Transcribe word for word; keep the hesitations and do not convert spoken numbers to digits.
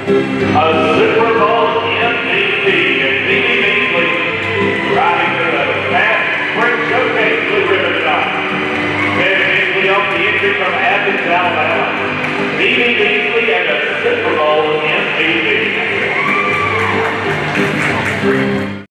A Super Bowl M V P and Phoebe Beasley riding to the fast sprint showcase blue ribbon tonight. There's Beasley off the entry from Athens, Alabama. Phoebe Beasley